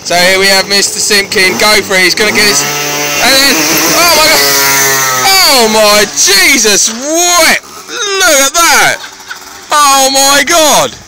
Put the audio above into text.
So here we have Mr. Simpkin, go for it, he's going to get his... And then, oh my god! Oh my Jesus, what? Look at that! Oh my god!